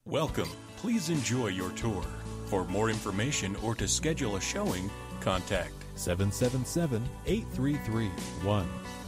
Welcome. Please enjoy your tour. For more information or to schedule a showing, contact 777-833-1.